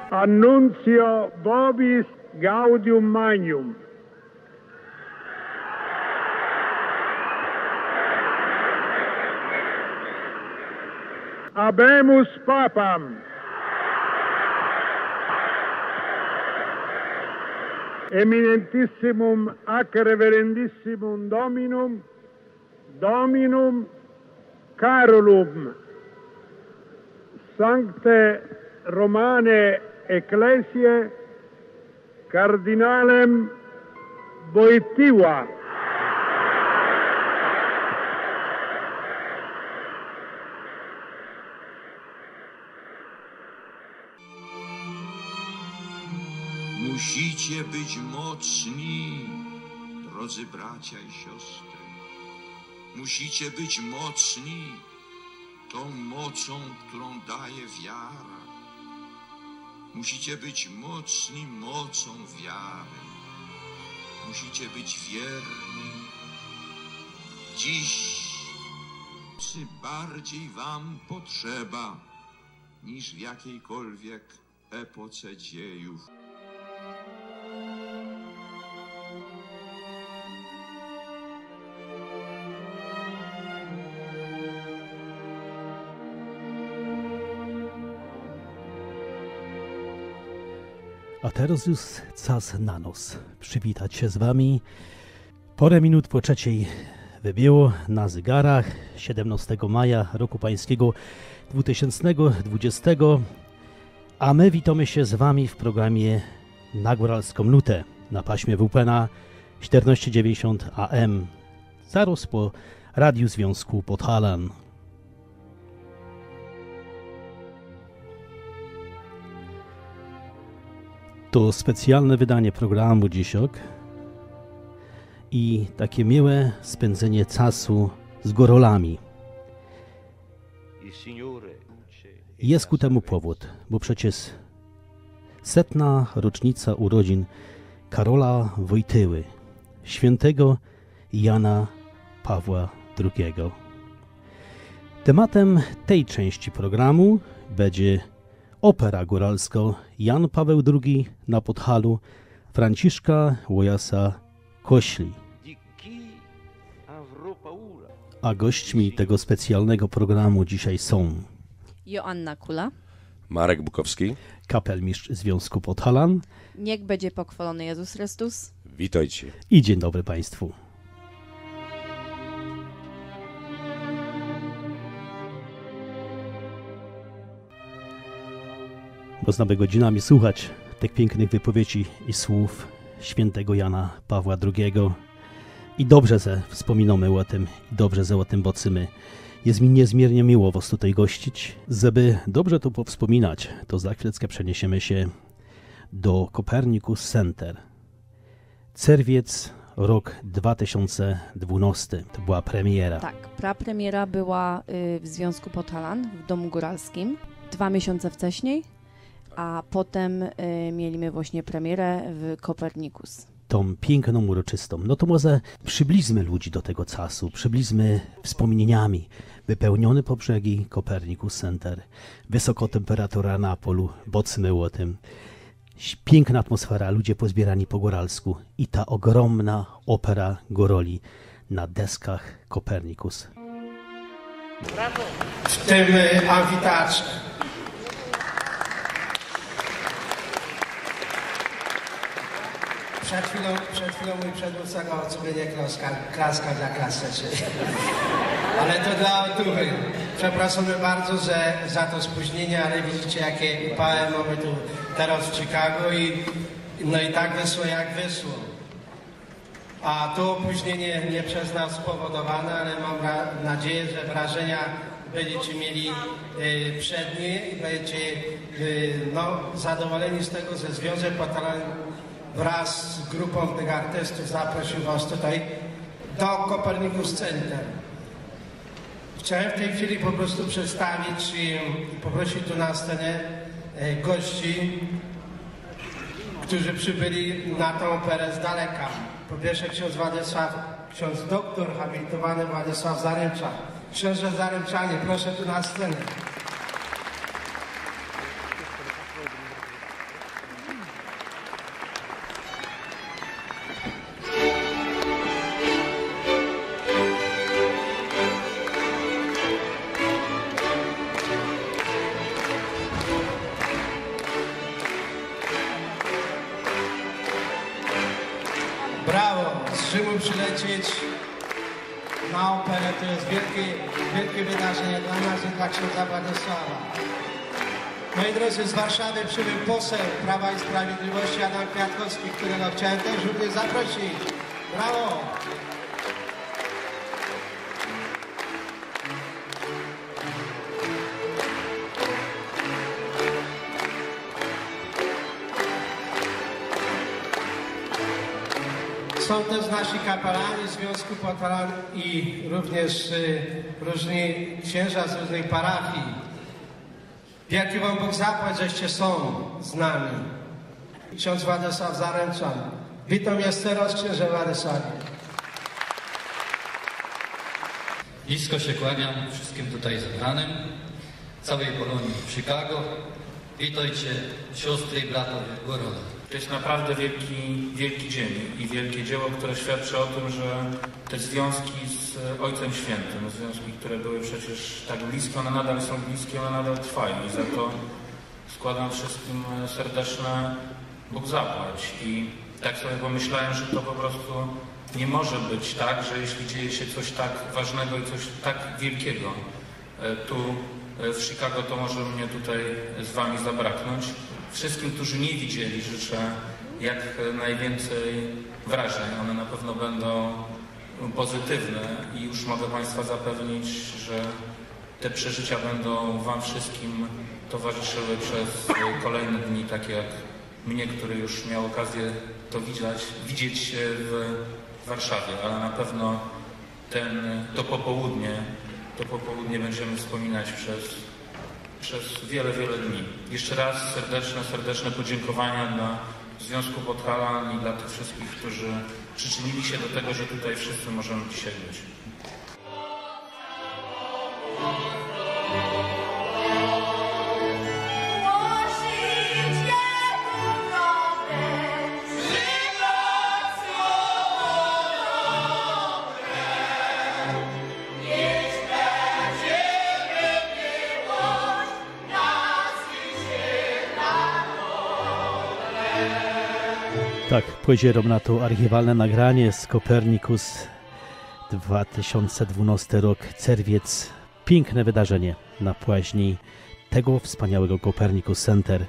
Annuncio vobis gaudium magnum. Habemus papam. Eminentissimum ac reverendissimum Dominum Carolum, Sancte Romane Ecclesiae, Cardinalem Wojtyła. Musicie być mocni, drodzy bracia i siostry. Musicie być mocni tą mocą, którą daje wiara. Musicie być mocni mocą wiary. Musicie być wierni. Dziś bardziej wam potrzeba niż w jakiejkolwiek epoce dziejów. A teraz już czas na nos. Przywitać się z wami. Parę minut po 3:00 wybiło na zegarach 17 maja roku pańskiego 2020. A my witamy się z wami w programie Na Góralską Nutę na paśmie WPNA 1490 AM. Zaraz po Radiu Związku Podhalan. To specjalne wydanie programu dzisiaj i takie miłe spędzenie czasu z górolami. Jest ku temu powód, bo przecież 100. rocznica urodzin Karola Wojtyły, świętego Jana Pawła II. Tematem tej części programu będzie opera góralska Jan Paweł II na Podhalu Franciszka Łojasa Kośli. A gośćmi tego specjalnego programu dzisiaj są Joanna Kula, Marek Bukowski, kapelmistrz Związku Podhalan. Niech będzie pochwalony Jezus Chrystus. Witajcie. I dzień dobry Państwu. Można by godzinami słuchać tych pięknych wypowiedzi i słów świętego Jana Pawła II. I dobrze, że wspominamy o tym, i dobrze, że o tym bocymy. Jest mi niezmiernie miło was tutaj gościć. Żeby dobrze to powspominać, to za chwileczkę przeniesiemy się do Copernicus Center. Czerwiec, rok 2012. To była premiera. Tak, prapremiera była w Związku Podhalan w Domu Góralskim 2 miesiące wcześniej, a potem mieliśmy właśnie premierę w Copernicus. Tą piękną, uroczystą. No to może przybliżmy ludzi do tego czasu, przybliżmy wspomnieniami. Wypełnione po brzegi Copernicus Center, wysoka temperatura na polu, bocymy o tym. Piękna atmosfera, ludzie pozbierani po góralsku i ta ogromna opera góroli na deskach Copernicus. Brawo. W tym amfiteatrze. Przed chwilą mój przedmówca go sobie nie klaska dla klaseczy. Ale to dla otuchy. Przepraszamy bardzo za to spóźnienie, ale widzicie, jakie upałem mamy tu teraz w Chicago i tak wyszło jak wyszło. A to opóźnienie nie przez nas spowodowane, ale mam nadzieję, że wrażenia będziecie mieli przednie i będziecie zadowoleni z tego, że Związek Podhalan wraz z grupą tych artystów zaprosił was tutaj do Copernicus Center. Chciałem w tej chwili po prostu przedstawić i poprosić tu na scenę gości, którzy przybyli na tę operę z daleka. Po pierwsze ksiądz doktor habilitowany Władysław Zaręczak. Książę Zaręczanie, proszę tu na scenę. Rzymu przylecieć na operę. To jest wielkie wydarzenie dla nas i dla księdza Władysława. Moi drodzy, z Warszawy przybył poseł Prawa i Sprawiedliwości Adam Kwiatkowski, którego chciałem też również zaprosić. Brawo! Są też nasi kapelani Związku Potalan i również różni księża z różnych parafii. Wielki wam Bóg zapłać, żeście są z nami. Ksiądz Władysław Zaręczan. Witam jeszcze raz, księże Władysławie. Nisko się kłaniam wszystkim tutaj zebranym, całej Polonii w Chicago. Witajcie siostry i bratowie Górole. To jest naprawdę wielki dzień i wielkie dzieło, które świadczy o tym, że te związki z Ojcem Świętym, związki, które były przecież tak bliskie, one nadal są bliskie, one nadal trwają i za to składam wszystkim serdeczne Bóg zapłać. I tak sobie pomyślałem, że to po prostu nie może być tak, że jeśli dzieje się coś tak ważnego i coś tak wielkiego tu w Chicago, to może mnie tutaj z wami zabraknąć. Wszystkim, którzy nie widzieli, życzę jak najwięcej wrażeń. One na pewno będą pozytywne i już mogę państwa zapewnić, że te przeżycia będą wam wszystkim towarzyszyły przez kolejne dni, takie jak mnie, który już miał okazję to widzieć w Warszawie, ale na pewno to popołudnie będziemy wspominać przez wiele dni. Jeszcze raz serdeczne podziękowania dla Związku Podhalan i dla tych wszystkich, którzy przyczynili się do tego, że tutaj wszyscy możemy dzisiaj być. Tak, pozieram na to archiwalne nagranie z Kopernikus 2012 rok, czerwiec. Piękne wydarzenie na płaźni tego wspaniałego Kopernikus Center.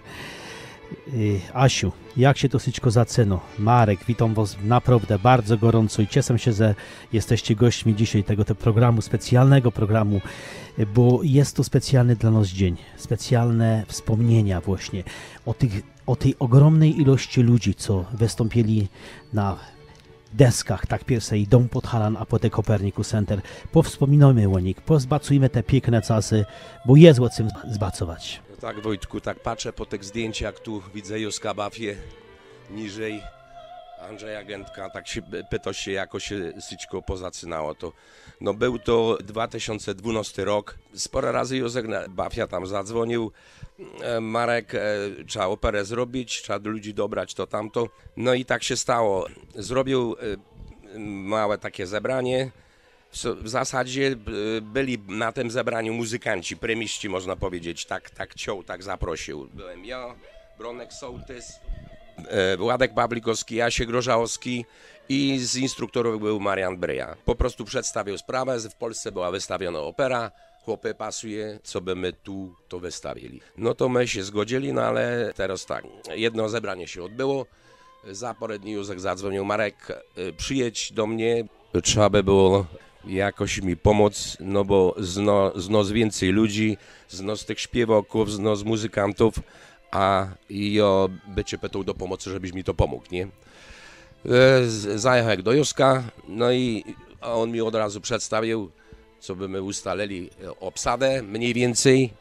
Asiu, jak się to wszystko zaczyna? Marek, witam was naprawdę bardzo gorąco i cieszę się, że jesteście gośćmi dzisiaj tego programu, specjalnego programu, bo jest to specjalny dla nas dzień, specjalne wspomnienia właśnie o tej ogromnej ilości ludzi, co wystąpili na deskach, tak pierwszej Dom Podhalan, a potem Kopernikus Center. Powspominajmy o nich, pozbacujmy te piękne czasy, bo jest o czym zbacować. Tak, Wojtku, tak patrzę po tych zdjęciach, tu widzę Józka Bafię, niżej Andrzeja Gętka, tak się pyta się, jako się wszystko pozaczynało. To, no był to 2012 rok, sporo razy Józek Bafia tam zadzwonił, Marek, trzeba operę zrobić, trzeba do ludzi dobrać to tamto, no i tak się stało. Zrobił małe takie zebranie. W zasadzie byli na tym zebraniu muzykanci, premiści można powiedzieć, tak ciął, tak zaprosił. Byłem ja, Bronek Sołtys, Władek Pawlikowski, Jasiek Grożałowski i z instruktorów był Marian Bryja. Po prostu przedstawił sprawę, że w Polsce była wystawiona opera, chłopy pasuje, co by my tu to wystawili. No to my się zgodzili, no ale teraz tak, jedno zebranie się odbyło, za parę dni Józek zadzwonił, Marek, przyjedź do mnie, trzeba by było jakoś mi pomóc, no bo z więcej ludzi, z tych śpiewaków, z muzykantów, a ja by cię pytał do pomocy, żebyś mi to pomógł, nie? Zajechałem do Józka, no i on mi od razu przedstawił, co by my ustalili obsadę mniej więcej,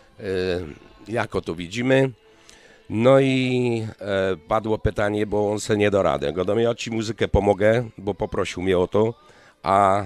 jako to widzimy. No i padło pytanie, bo on se nie da rady. Ja ci muzykę pomogę, bo poprosił mnie o to, a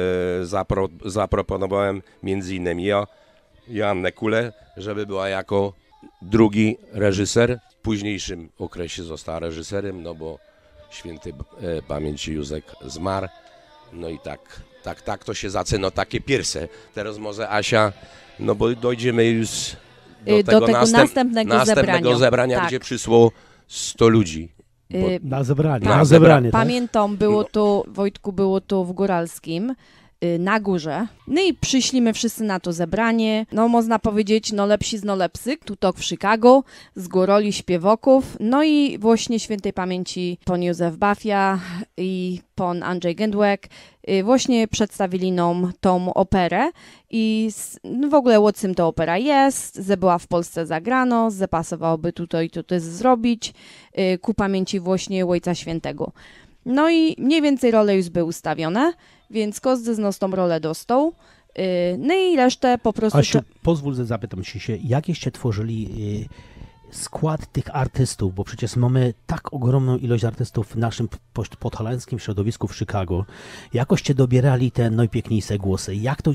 zaproponowałem między innymi Joannę Kulę, żeby była jako drugi reżyser. W późniejszym okresie została reżyserem, no bo święty pamięci Józek zmarł. No i tak to się zaczyna, takie pierwsze. Teraz może Asia, no bo dojdziemy już do tego następnego zebrania, tak, gdzie przyszło 100 ludzi. Na zebranie. Tak, Na zebranie, tak? Pamiętam, było to, Wojtku, było to w Góralskim, na górze. No i przyszliśmy wszyscy na to zebranie. No można powiedzieć, no lepsi z no lepsy. Tutok w Chicago, z góroli śpiewoków. No i właśnie świętej pamięci pan Józef Bafia i pan Andrzej Gędłek właśnie przedstawili nam tą operę i w ogóle o czym ta opera jest, że była w Polsce zagrano, że pasowałoby tutaj zrobić ku pamięci właśnie Ojca Świętego. No i mniej więcej role już były ustawione, więc każdy z nas tą rolę dostał. No i resztę po prostu... Asiu, pozwól, że zapytam się, jakieście tworzyli skład tych artystów, bo przecież mamy tak ogromną ilość artystów w naszym podhalańskim środowisku w Chicago. Jakoście dobierali te najpiękniejsze głosy?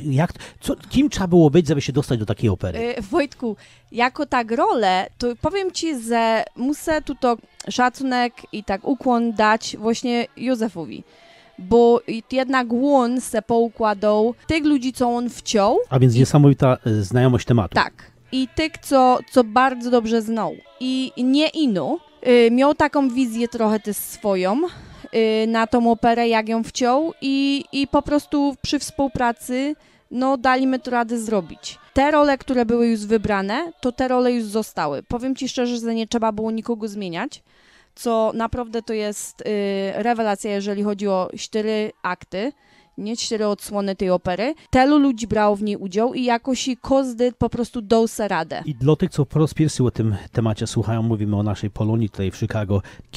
Kim trzeba było być, żeby się dostać do takiej opery? Wojtku, jako tak rolę, to powiem ci, że muszę tutaj szacunek i tak ukłon dać właśnie Józefowi. Bo jednak on se poukładał tych ludzi, co on wciął. A więc niesamowita znajomość tematu. Tak. I tych, co bardzo dobrze znał. I nie ino. Miał taką wizję trochę też swoją na tą operę, jak ją wciął i po prostu przy współpracy no daliśmy to radę zrobić. Te role, które były już wybrane, to te role już zostały. Powiem ci szczerze, że nie trzeba było nikogo zmieniać, co naprawdę to jest rewelacja, jeżeli chodzi o 4 akty, nie 4 odsłony tej opery. Tylu ludzi brało w niej udział i jakoś każdy po prostu dał se radę. I dla tych, co po raz pierwszy o tym temacie słuchają, mówimy o naszej Polonii tutaj w Chicago.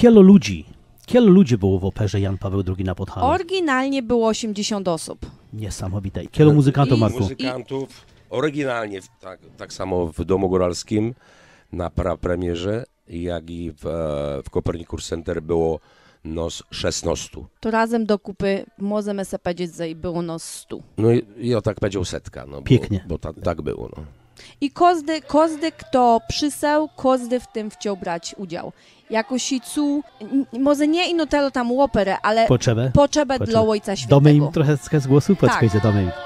Kielu ludzi było w operze Jan Paweł II na Podhalu? Oryginalnie było 80 osób. Niesamowite. Kielu muzykantów, Marku? Muzykantów, oryginalnie tak samo w Domu Góralskim na premierze, jak i w Kopernikus Center było nos 16. To razem do kupy możemy sobie powiedzieć, że było nos 100. No i o tak powiedział setka. No, pięknie. Bo tak było. No. I każdy, kto przysał, każdy w tym chciał brać udział. Jako sicu, może nie ino telo tam operę, ale potrzebę dla Ojca Świętego. Domy im trochę z głosu podskajcie, domy im.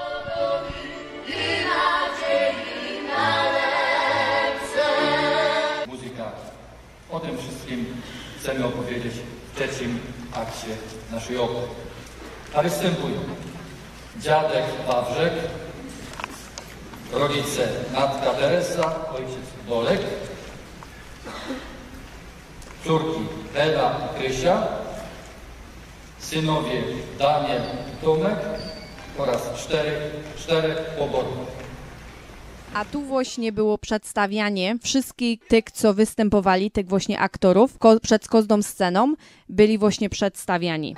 Muzyka. O tym wszystkim chcemy opowiedzieć w trzecim akcie naszej opery. A występują dziadek Wawrzek, rodzice matka Teresa, ojciec Bolek, córki Ela i Krysia, synowie Daniel i Tomek oraz czterech poborów. A tu właśnie było przedstawianie wszystkich tych, co występowali, tych właśnie aktorów, przed każdą sceną byli właśnie przedstawiani.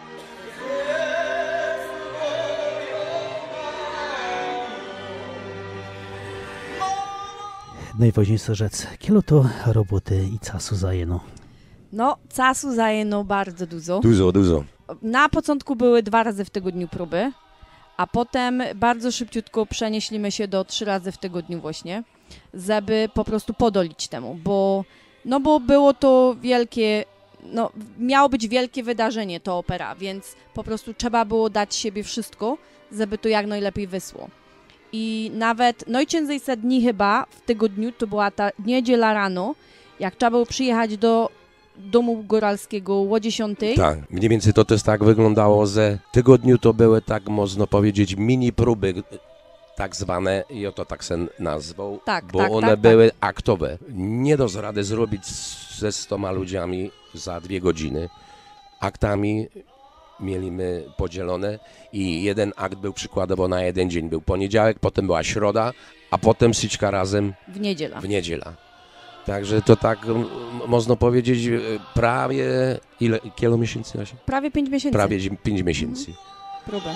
Najważniejsza rzecz, kielo to roboty i czasu zajęło? No, czasu zajęło bardzo dużo. Dużo. Na początku były 2 razy w tygodniu próby, a potem bardzo szybciutko przenieśliśmy się do 3 razy w tygodniu właśnie, żeby po prostu podolić temu, bo było to wielkie, miało być wielkie wydarzenie to opera, więc po prostu trzeba było dać siebie wszystko, żeby to jak najlepiej wyszło. I nawet najcięższe dni chyba w tygodniu to była ta niedziela rano, jak trzeba było przyjechać do Domu Góralskiego o 10. Tak, mniej więcej to też tak wyglądało, że w tygodniu to były tak, można powiedzieć, mini próby tak zwane, i oto tak się nazwał, bo one były aktowe. Nie da rady zrobić ze 100 ludziami za 2 godziny. Aktami mieliśmy podzielone i jeden akt był przykładowo na jeden dzień. Był poniedziałek, potem była środa, a potem wszystko razem w niedziela. Także to tak można powiedzieć prawie ile miesięcy? Prawie 5 miesięcy. Prawie 5 miesięcy. Próbę.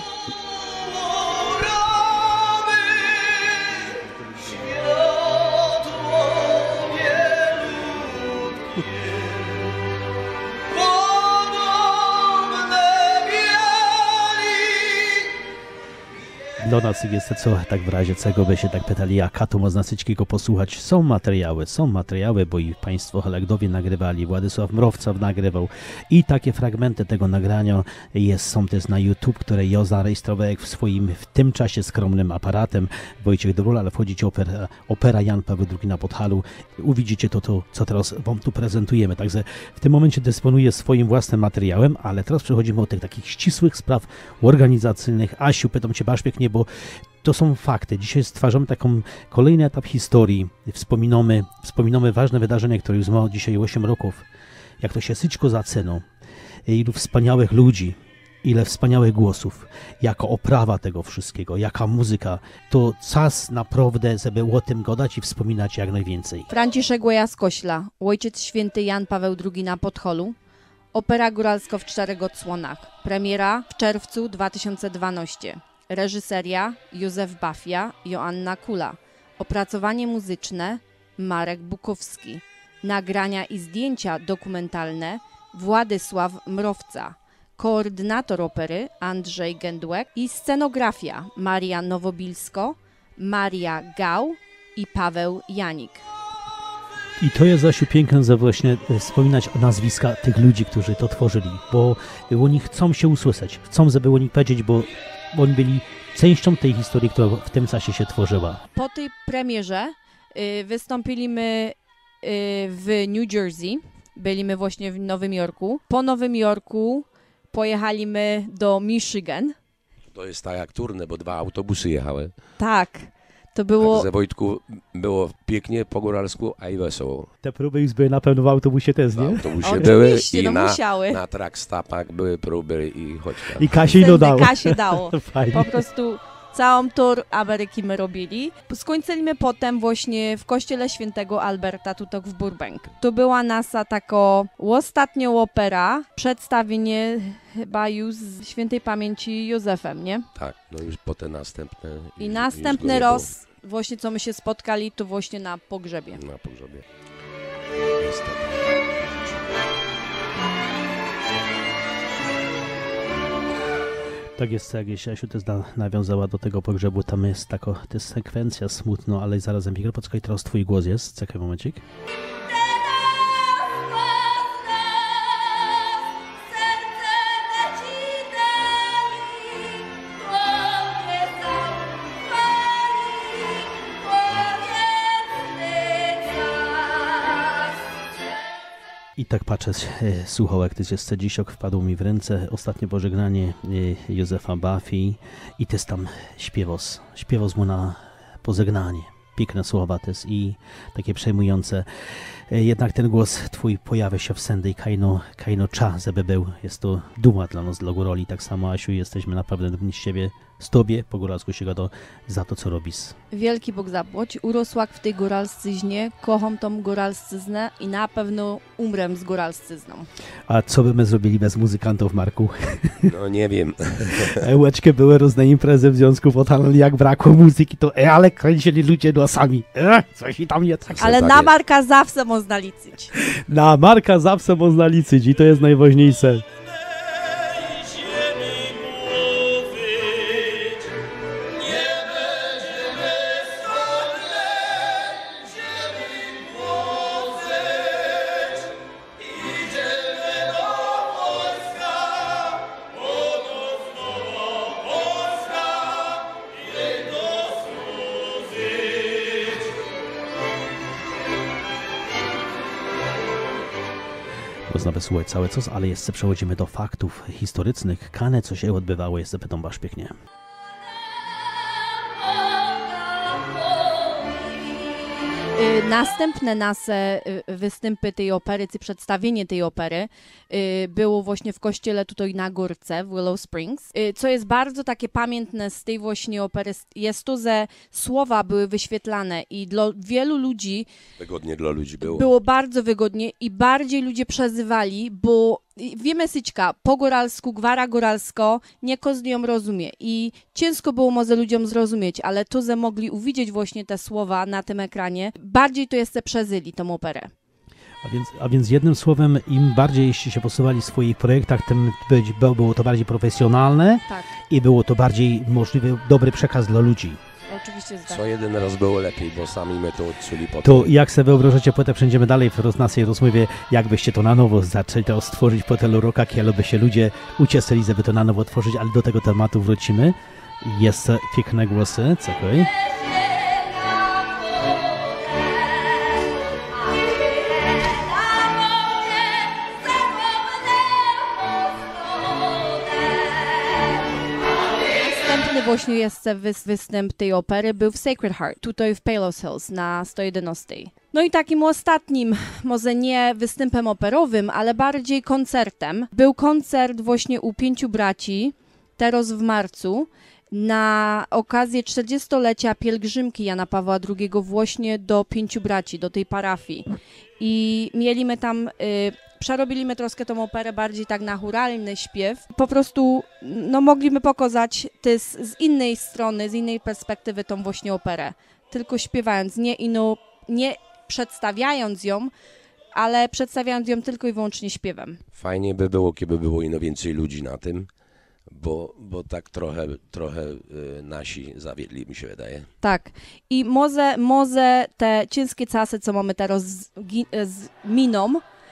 Do nas jest co, tak w razie czego by się tak pytali, a tu można wszystkiego posłuchać. Są materiały, bo i państwo Halagdowie nagrywali, Władysław Mrowca nagrywał i takie fragmenty tego nagrania są też na YouTube, które ja zarejestrowałem w tym czasie skromnym aparatem. Wojciech Drul, ale wchodzicie opera Jan Paweł II na Podhalu. Uwidzicie to, co teraz wam tu prezentujemy. Także w tym momencie dysponuję swoim własnym materiałem, ale teraz przechodzimy do tych takich ścisłych spraw organizacyjnych. Asiu, pytam cię pięknie, bo to są fakty. Dzisiaj stwarzamy taką kolejny etap historii. Wspominamy ważne wydarzenie, które już ma dzisiaj 8 roków. Jak to się syćko zaczyna. Ilu wspaniałych ludzi, ile wspaniałych głosów, jaka oprawa tego wszystkiego, jaka muzyka. To czas naprawdę, żeby o tym gadać i wspominać jak najwięcej. Franciszek Łaja-Skośla, Ojciec Święty Jan Paweł II na Podholu. Opera Góralska w 4 odsłonach. Premiera w czerwcu 2012. Reżyseria Józef Bafia, Joanna Kula. Opracowanie muzyczne Marek Bukowski. Nagrania i zdjęcia dokumentalne Władysław Mrowca. Koordynator opery Andrzej Gędłek i scenografia Maria Nowobilsko, Maria Gał i Paweł Janik. I to jest Zasiu piękne, że właśnie wspominać nazwiska tych ludzi, którzy to tworzyli, bo oni chcą się usłyszeć, chcą, żeby oni powiedzieć, bo oni byli częścią tej historii, która w tym czasie się tworzyła. Po tej premierze wystąpiliśmy w New Jersey, byliśmy właśnie w Nowym Jorku. Po Nowym Jorku pojechaliśmy do Michigan. To jest tak jak turne, bo 2 autobusy jechały. Tak. To było... Także Wojtku, było pięknie po góralsku, a i wesoło. Te próby już były na pewno w autobusie też, nie? W autobusie były i musiały. na trackstopach były próby i choć tam. I Kasie dodało. Kasie dało. Po prostu całą tour Ameryki my robili. Skończyliśmy potem właśnie w kościele świętego Alberta tutaj w Burbank. To była nasza taka ostatnia opera, przedstawienie chyba już z świętej pamięci Józefem, nie? Tak, no już potem następne. I następny raz właśnie co my się spotkali, to właśnie na pogrzebie. Na pogrzebie. Niestety. Tak jest, jak Jasiu też nawiązała do tego pogrzebu, tam jest taka to jest sekwencja smutno, ale zarazem Miguel, poczekaj, teraz twój głos jest, czekaj momencik. I tak patrzę, słuchał, jak też jest dzisiok, wpadł mi w ręce ostatnie pożegnanie Józefa Bafii i też tam śpiewał mu na pożegnanie. Piękne słowa też i takie przejmujące. Jednak ten głos twój pojawia się w sędy i kajno czas, żeby był. Jest to duma dla nas, dla górali. Tak samo, Asiu, jesteśmy naprawdę dumni z siebie, z tobie, po góralsku się gada, za to, co robisz. Wielki Bóg zapłać. Urosłak w tej góralszczyźnie, kocham tą góralszczyznę i na pewno umrę z góralszczyzną. A co by my zrobili bez muzykantów, Marku? No nie wiem. Łeczkę były różne imprezy w związku z jak brakło muzyki, to ale kręcili ludzie nosami. Coś i tam nie tak. Ale na Marka zawsze można liczyć. Na Marka zawsze można liczyć i to jest najważniejsze. Można wysłuchać całe coś, ale jeszcze przechodzimy do faktów historycznych. Kane, co się odbywało, jeszcze pytam was pięknie. Następne nasze występy tej opery, czy przedstawienie tej opery było właśnie w kościele tutaj na górce w Willow Springs. Co jest bardzo takie pamiętne z tej właśnie opery, jest to, że słowa były wyświetlane i dla wielu ludzi wygodnie dla ludzi było. Było bardzo wygodnie i bardziej ludzie przezywali, bo wiemy syćka, po góralsku, gwara góralsko, nie każdy ją rozumie i ciężko było może ludziom zrozumieć, ale to, że mogli uwidzieć właśnie te słowa na tym ekranie, bardziej to jeszcze przezyli tą operę. A więc jednym słowem, im bardziej jeście się posuwali w swoich projektach, tym było to bardziej profesjonalne Tak, i było to bardziej możliwy, dobry przekaz dla ludzi. oczywiście Co jeden raz było lepiej, bo sami my to odczuli potem. To jak sobie wyobrażacie, potem przejdziemy dalej w naszej rozmowie, jakbyście to na nowo zaczęli to stworzyć po tylu rokach, kiedy by się ludzie ucieszyli, żeby to na nowo tworzyć, ale do tego tematu wrócimy. Jest piękne głosy, czekaj. Właśnie jest występ tej opery, był w Sacred Heart, tutaj w Palos Hills na 111. No i takim ostatnim, może nie występem operowym, ale bardziej koncertem, był koncert właśnie u 5 braci, teraz w marcu, na okazję 40-lecia pielgrzymki Jana Pawła II właśnie do 5 braci, do tej parafii. I mieliśmy tam... Przerobiliśmy troszkę tą operę bardziej tak na chóralny śpiew. Po prostu no, mogliśmy pokazać też z innej strony, z innej perspektywy tą właśnie operę. Tylko śpiewając, nie przedstawiając ją, ale przedstawiając ją tylko i wyłącznie śpiewem. Fajnie by było, kiedy było ino więcej ludzi na tym, bo tak trochę nasi zawiedli, mi się wydaje. Tak. I może te ciężkie czasy, co mamy teraz miną,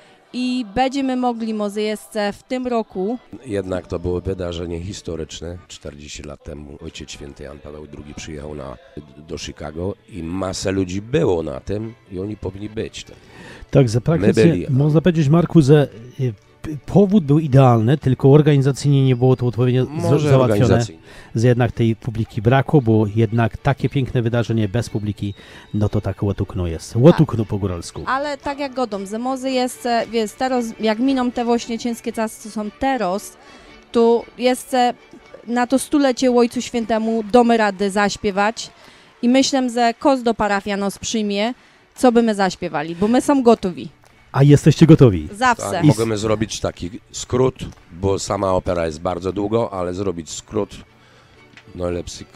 i będziemy mogli może jeszcze w tym roku... Jednak to było wydarzenie historyczne. 40 lat temu Ojciec Święty Jan Paweł II przyjechał do Chicago i masa ludzi było na tym i oni powinni być tam. Tak, za praktycznie można powiedzieć, Marku, że powód był idealny, tylko organizacyjnie nie było to odpowiednio załatwione, że jednak tej publiki brakło, bo jednak takie piękne wydarzenie bez publiki, no to tak łotukno jest. Łotukno po góralsku. Ale tak jak godą, że może jest, wiesz, teraz, jak miną te właśnie ciężkie czasy, co są teraz, to jest na to 100-lecie Ojcu Świętemu domy rady zaśpiewać i myślę, że każda parafia nas przyjmie, co by my zaśpiewali, bo my są gotowi. A jesteście gotowi? Zawsze. Tak, możemy zrobić taki skrót, bo sama opera jest bardzo długo, ale zrobić skrót najlepszych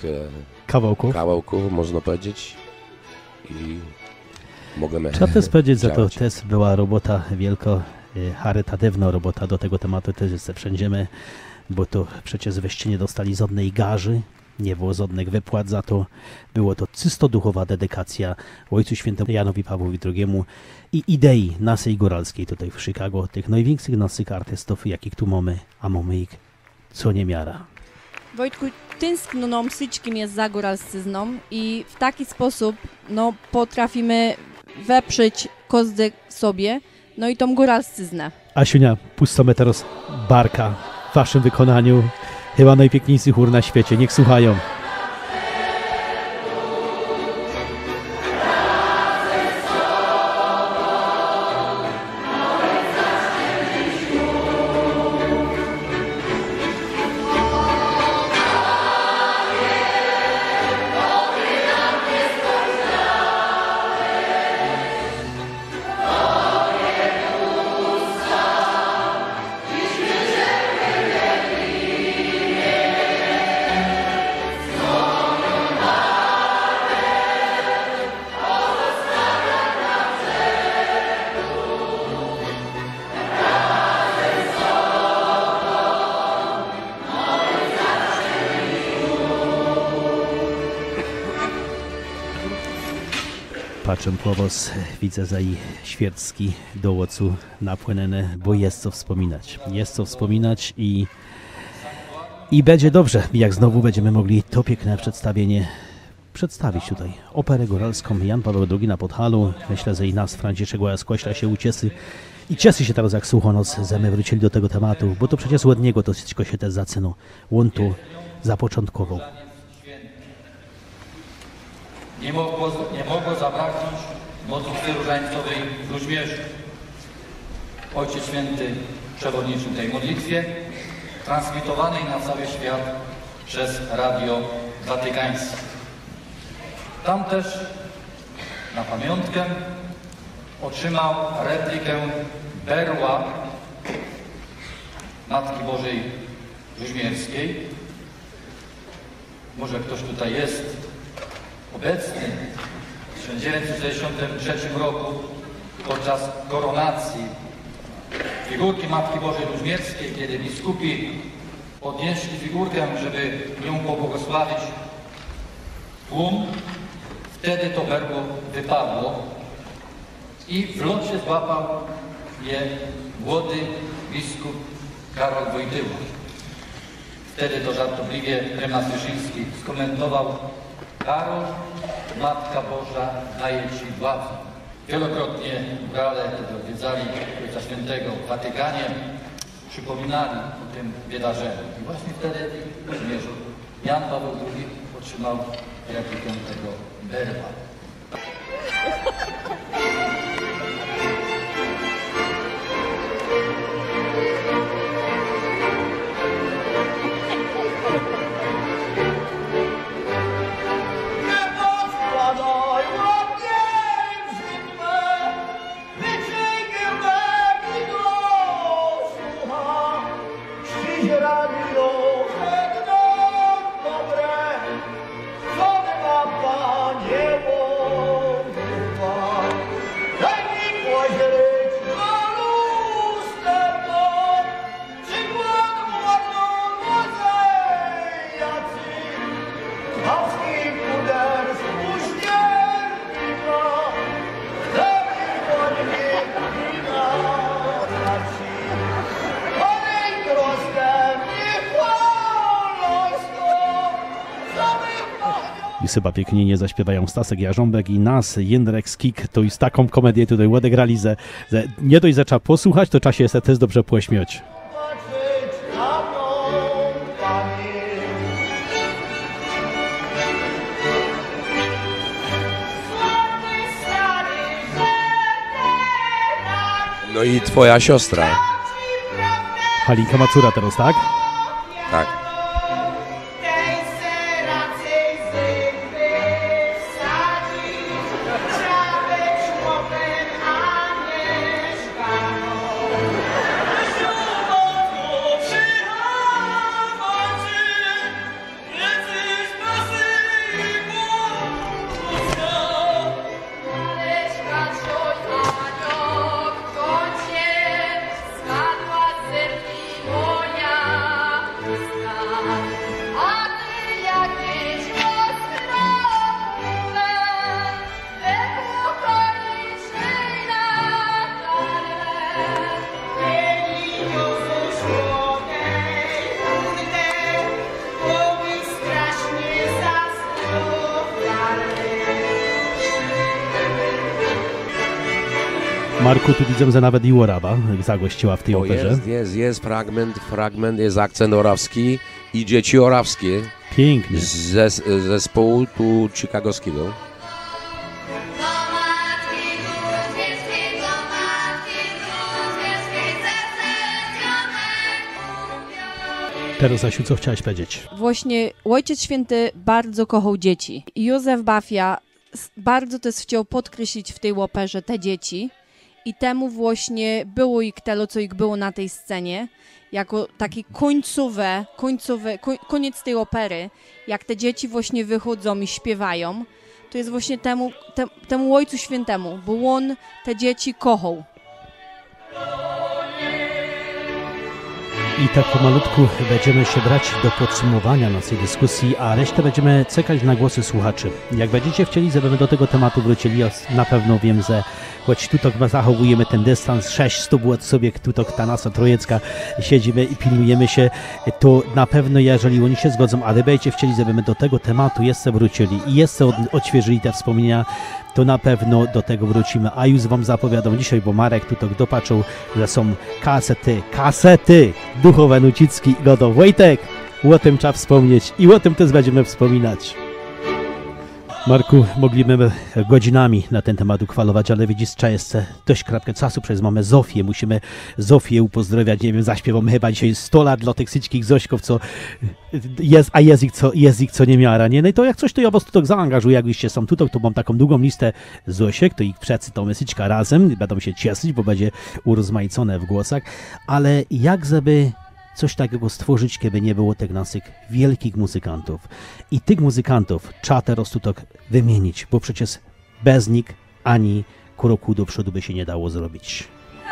kawałków, można powiedzieć. I możemy trzeba też powiedzieć, że to też była robota wielko charytatywna robota do tego tematu, też jeszcze przejdziemy, bo to przecież wyście nie dostali żadnej garzy, nie było żadnych wypłat za to. Było to czysto duchowa dedykacja Ojcu Świętemu Janowi Pawłowi II i idei naszej góralskiej tutaj w Chicago, tych największych naszych artystów, jakich tu mamy, a mamy ich co niemiara. Wojtku, tęskno nam wszystkim jest za góralszczyzną i w taki sposób no, potrafimy weprzeć każdy sobie, no i tą góralszczyznę. Asiunia, puszczamy teraz Barka w waszym wykonaniu. Chyba najpiękniejszy chór na świecie. Niech słuchają. Patrzę po was, widzę, że i świercki do łocu napłynęny, bo jest co wspominać. Jest co wspominać i będzie dobrze, jak znowu będziemy mogli to piękne przedstawienie przedstawić tutaj. Operę góralską Jan Paweł II na Podhalu. Myślę, że i nas, Franciszek Łajaskośla, się ucieszy i cieszy się teraz, jak słucha nas, że my wrócili do tego tematu, bo to przecież od niego to wszystko się też zaczyna. On tu zapoczątkował. Nie mogło zabraknąć modlitwy różańcowej w Różmierzu. Ojciec Święty przewodniczył tej modlitwie, transmitowanej na cały świat przez Radio Watykańskie. Tam też na pamiątkę otrzymał replikę berła Matki Bożej Różmierskiej. Może ktoś tutaj jest obecny. W 1963 roku podczas koronacji figurki Matki Bożej Różmieckiej, kiedy biskupi podnieśli figurkę, żeby ją pobłogosławić tłum, wtedy to berło wypadło i w locie złapał je młody biskup Karol Wojtyła. Wtedy to żartobliwie prymas Wyszyński skomentował: Karol, Matka Boża daje Ci władzę. Wielokrotnie brale, kiedy odwiedzali Ojca Świętego w Watykanie, przypominali o tym wydarzeniu. I właśnie wtedy w Kazimierzu Jan Paweł II otrzymał replikę tego berła. I chyba pięknie nie zaśpiewają Stasek Jarząbek i nas, Jędrek Skik, to już taką komedię tutaj odegrali, że nie dość, że trzeba posłuchać, to trzeba się też dobrze pośmiać. No i twoja siostra. Halinka Macura teraz, tak? Tak. Marku, tu widzę, że nawet i Orawa zagościła w tej operze. Jest fragment, jest akcent orawski i dzieci orawskie. Pięknie. Z zespołu tu chicagowskiego. Teraz, Asiu, co chciałaś powiedzieć? Właśnie Ojciec Święty bardzo kochał dzieci. Józef Bafia bardzo też chciał podkreślić w tej operze te dzieci i temu właśnie było ich tyle, co ich było na tej scenie, jako taki koniec tej opery, jak te dzieci właśnie wychodzą i śpiewają, to jest właśnie temu Ojcu Świętemu, bo on te dzieci kochał. I tak pomalutku będziemy się brać do podsumowania naszej dyskusji, a resztę będziemy czekać na głosy słuchaczy. Jak będziecie chcieli, żebyśmy do tego tematu wrócili, ja na pewno wiem, że choć tutaj zachowujemy ten dystans 600 od sobie, tutaj ta nasza Trojecka, siedzimy i pilnujemy się, to na pewno, jeżeli oni się zgodzą, ale będziecie chcieli, żebyśmy do tego tematu jeszcze wrócili i jeszcze odświeżyli te wspomnienia, to na pewno do tego wrócimy. A już wam zapowiadam dzisiaj, bo Marek tutaj dopatrzył, że są kasety duchowe Nucicki i Godo. Wojtek, o tym trzeba wspomnieć i o tym też będziemy wspominać. Marku, mogliby godzinami na ten temat uchwalować, ale widzisz, trzeba jeszcze dość kratkę czasu, przecież mamy Zofię, musimy Zofię upozdrowiać, nie wiem, zaśpiewamy chyba dzisiaj 100 lat dla tych syćkich Zośków, co jest, a jest ich co nie miara, nie? No i to jak coś, to ja was tutaj zaangażuję, jak już są tutaj, to mam taką długą listę Zosiek, to ich przecytamy syćka razem, będą się cieszyć, bo będzie urozmaicone w głosach, ale jak żeby coś takiego stworzyć, kiedy nie było tych naszych wielkich muzykantów. I tych muzykantów trzeba teraz tutaj wymienić, bo przecież bez nich ani kroku do przodu by się nie dało zrobić.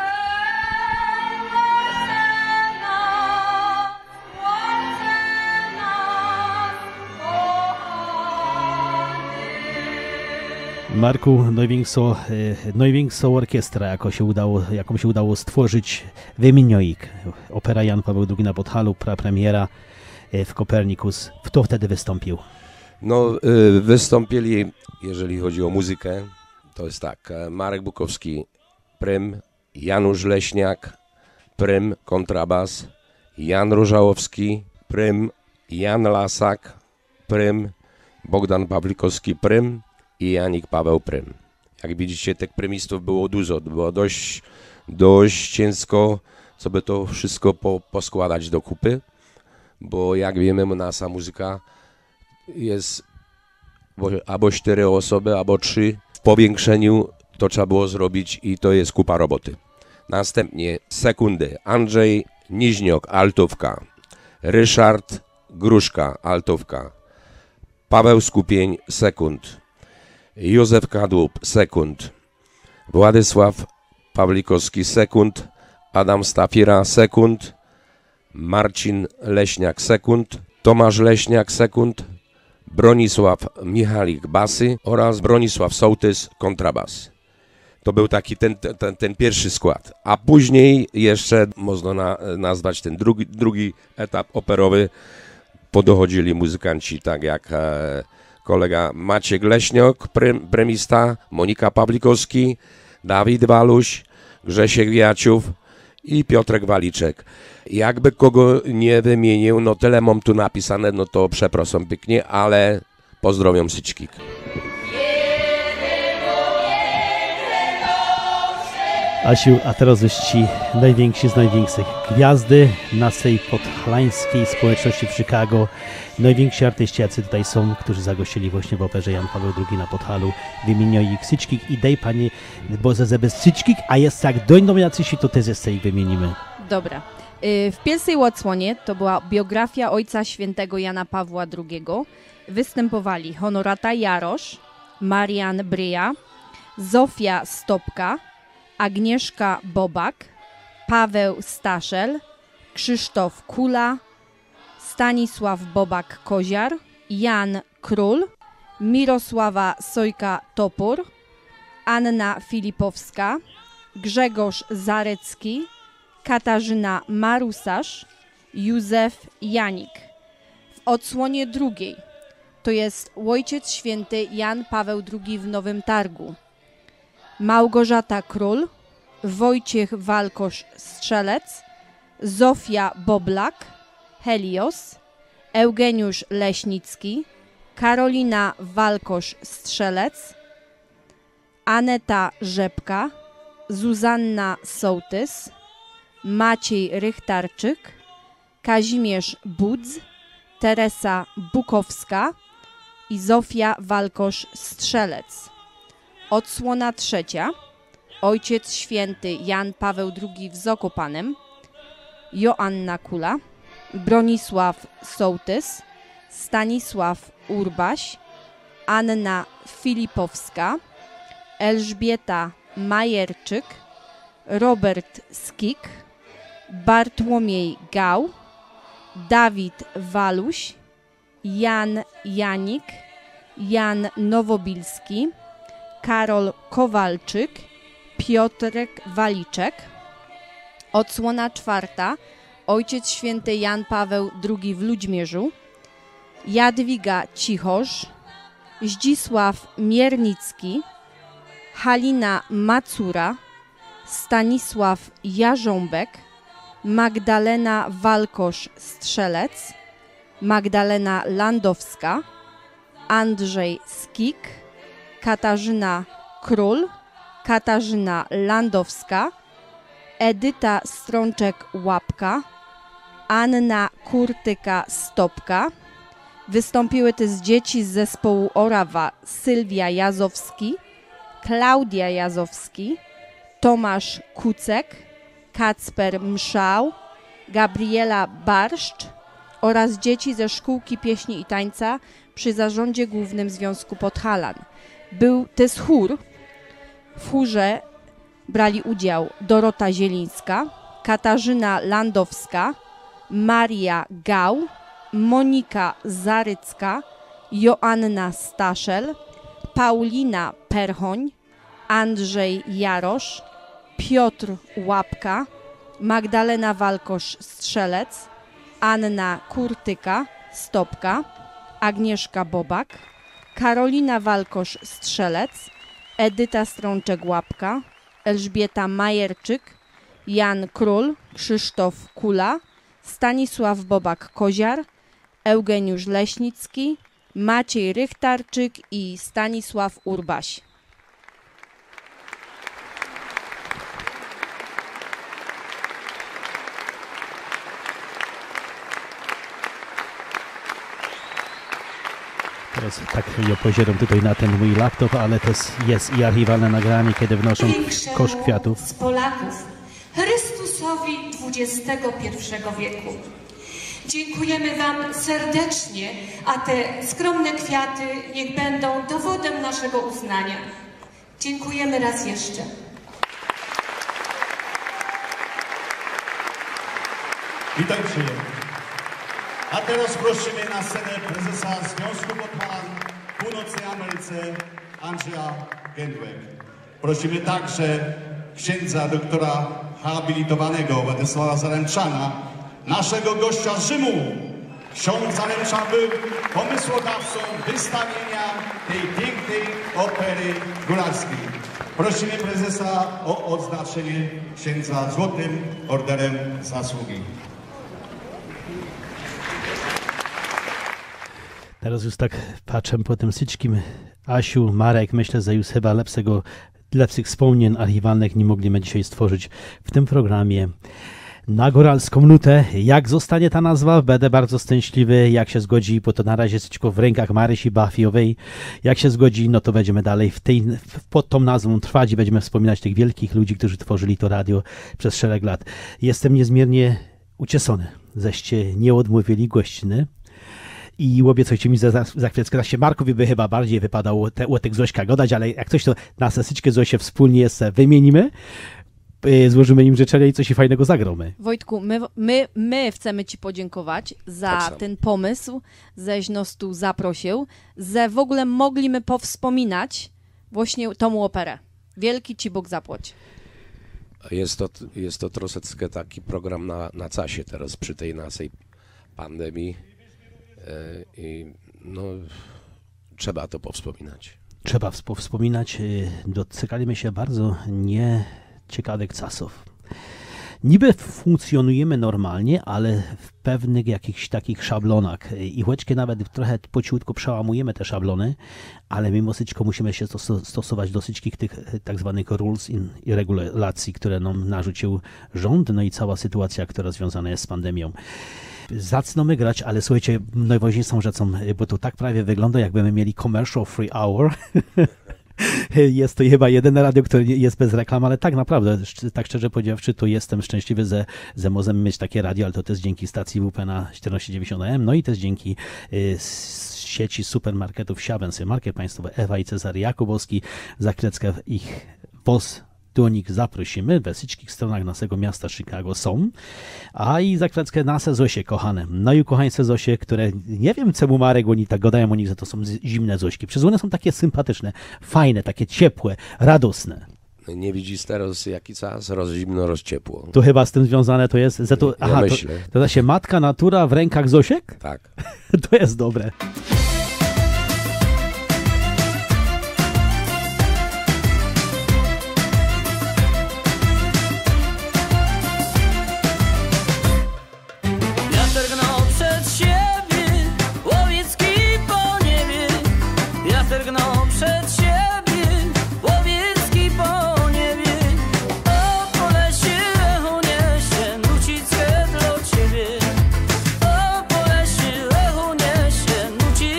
Marku, największą orkiestrę, jaką się udało stworzyć w Minioik. Opera Jan Paweł II na Podhalu, premiera w Kopernikus. Kto wtedy wystąpił? No, wystąpili, jeżeli chodzi o muzykę, to jest tak, Marek Bukowski, prym, Janusz Leśniak, prym, kontrabas, Jan Różałowski, prym, Jan Lasak, prym, Bogdan Pawlikowski, prym i Janik Paweł, prym. Jak widzicie, tych prymistów było dużo, było dość ciężko, żeby to wszystko poskładać do kupy, bo jak wiemy, nasza muzyka jest albo 4 osoby, albo 3. W powiększeniu to trzeba było zrobić i to jest kupa roboty. Następnie sekundy. Andrzej Niźniok, altówka. Ryszard Gruszka, altówka. Paweł Skupień, sekund. Józef Kadłub, sekund. Władysław Pawlikowski, sekund. Adam Stafira, sekund. Marcin Leśniak, sekund. Tomasz Leśniak, sekund. Bronisław Michalik, basy oraz Bronisław Sołtys, kontrabas. To był taki ten pierwszy skład. A później jeszcze można nazwać ten drugi etap operowy. Podochodzili muzykanci, tak jak kolega Maciek Leśniok, premista, Monika Pawlikowski, Dawid Waluś, Grzesiek Wiaciów i Piotrek Waliczek. Jakby kogo nie wymienił, no tyle mam tu napisane, no to przepraszam pięknie, ale pozdrowiam Syćkik. Asiu, a teraz już ci najwięksi z największych. Gwiazdy naszej podhalańskiej społeczności w Chicago. Najwięksi artyści, jacy tutaj są, którzy zagościli właśnie w operze Jan Paweł II na Podhalu. Wymienią ich Syćkik i daj pani, bo ze Syćkik, a jest jak dojdą jacyś, to też jeszcze ich wymienimy. Dobra. W pierwszej odsłonie to była biografia Ojca Świętego Jana Pawła II. Występowali Honorata Jarosz, Marian Bryja, Zofia Stopka, Agnieszka Bobak, Paweł Staszel, Krzysztof Kula, Stanisław Bobak-Koziar, Jan Król, Mirosława Sojka-Topór, Anna Filipowska, Grzegorz Zarecki, Katarzyna Marusarz, Józef Janik. W odsłonie drugiej to jest Ojciec Święty Jan Paweł II w Nowym Targu, Małgorzata Król, Wojciech Walkosz-Strzelec, Zofia Boblak, Helios, Eugeniusz Leśnicki, Karolina Walkosz-Strzelec, Aneta Rzepka, Zuzanna Sołtys, Maciej Rychtarczyk, Kazimierz Budz, Teresa Bukowska i Zofia Walkosz-Strzelec. Odsłona trzecia. Ojciec Święty Jan Paweł II w Zakopanem, Joanna Kula, Bronisław Sołtys, Stanisław Urbaś, Anna Filipowska, Elżbieta Majerczyk, Robert Skik, Bartłomiej Gał, Dawid Waluś, Jan Janik, Jan Nowobilski, Karol Kowalczyk, Piotrek Waliczek. Odsłona czwarta. Ojciec Święty Jan Paweł II w Ludźmierzu, Jadwiga Cichorz, Zdzisław Miernicki, Halina Macura, Stanisław Jarząbek, Magdalena Walkosz-Strzelec, Magdalena Landowska, Andrzej Skik, Katarzyna Król, Katarzyna Landowska, Edyta Strączek-Łapka, Anna Kurtyka-Stopka. Wystąpiły też dzieci z zespołu Orawa Sylwia Jazowski, Klaudia Jazowski, Tomasz Kucek, Kacper Mszał, Gabriela Barszcz oraz dzieci ze Szkółki Pieśni i Tańca przy Zarządzie Głównym Związku Podhalan. Był też chór W chórze brali udział Dorota Zielińska, Katarzyna Landowska, Maria Gał, Monika Zarycka, Joanna Staszel, Paulina Perchoń, Andrzej Jarosz, Piotr Łapka, Magdalena Walkosz-Strzelec, Anna Kurtyka, Stopka, Agnieszka Bobak, Karolina Walkosz-Strzelec, Edyta Strączek-Łapka, Elżbieta Majerczyk, Jan Król, Krzysztof Kula, Stanisław Bobak-Koziar, Eugeniusz Leśnicki, Maciej Rychtarczyk i Stanisław Urbaś. Teraz tak ja pozieram tutaj na ten mój laptop, ale to jest i archiwalne nagranie, kiedy wnoszą kosz kwiatów. Z Polaków Chrystusowi XXI wieku. Dziękujemy Wam serdecznie, a te skromne kwiaty niech będą dowodem naszego uznania. Dziękujemy raz jeszcze. Witajcie. A teraz prosimy na scenę prezesa Związku Botmalan w Północnej Ameryce Andrzeja Gendłek. Prosimy także księdza doktora habilitowanego Władysława Zaręczana, naszego gościa z Rzymu. Ksiądz Zaręczan był pomysłodawcą wystawienia tej pięknej opery góralskiej. Prosimy prezesa o odznaczenie księdza Złotym Orderem Zasługi. Teraz już tak patrzę po tym wszystkim. Asiu, Marek, myślę, że już chyba lepszych wspomnień archiwalnych nie mogliśmy dzisiaj stworzyć w tym programie. Na góralską nutę. Jak zostanie ta nazwa? Będę bardzo szczęśliwy. Jak się zgodzi, bo to na razie jest tylko w rękach Marysi Bafiowej. Jak się zgodzi, no to będziemy dalej pod tą nazwą trwać i będziemy wspominać tych wielkich ludzi, którzy tworzyli to radio przez szereg lat. Jestem niezmiernie ucieszony, żeście nie odmówili gościny. I obiecajcie mi, że za chwilę się Markowi by chyba bardziej wypadało o tych Zośka gadać, ale jak coś to na sesyczkę Zosie wspólnie jeszcze wymienimy, złożymy im życzenia i coś fajnego zagromy. Wojtku, my chcemy Ci podziękować za ten pomysł, żeś nas tu zaprosił, że w ogóle mogliśmy powspominać właśnie tą operę. Wielki Ci Bóg zapłać. Jest to troszeczkę taki program na czasie teraz przy tej naszej pandemii. I no, trzeba to powspominać. Trzeba wspominać. Dotykaliśmy się bardzo nieciekawych czasów. Niby funkcjonujemy normalnie, ale w pewnych jakichś takich szablonach. I choćby nawet trochę po ciutku przełamujemy te szablony, ale mimo wszystko musimy się stosować do wszystkich tych tak zwanych rules i regulacji, które nam narzucił rząd, no i cała sytuacja, która związana jest z pandemią. Zaczynamy grać, ale słuchajcie, najważniejszą rzeczą, bo to tak prawie wygląda, jakbyśmy mieli commercial free hour. Jest to chyba jedyne radio, które jest bez reklam, ale tak naprawdę, tak szczerze powiedziawszy, to jestem szczęśliwy, że możemy mieć takie radio, ale to też dzięki stacji WP na 1490 AM, no i też dzięki sieci supermarketów Siabensy, market państwowe Ewa i Cezary Jakubowski, za chwileczkę ich WOS do nich zaprosimy, we wszystkich stronach naszego miasta Chicago są, a i za chwileczkę nasze Zosie kochane. No i kochańce Zosie, które nie wiem czemu Marek oni tak gadają o nich, że to są zimne Zośki. Przecież one są takie sympatyczne, fajne, takie ciepłe, radosne. Nie widzisz teraz jaki czas? Roz zimno, roz ciepło. To chyba z tym związane to jest, że to, ja myślę. To się matka natura w rękach Zosiek? Tak. To jest dobre. Nuci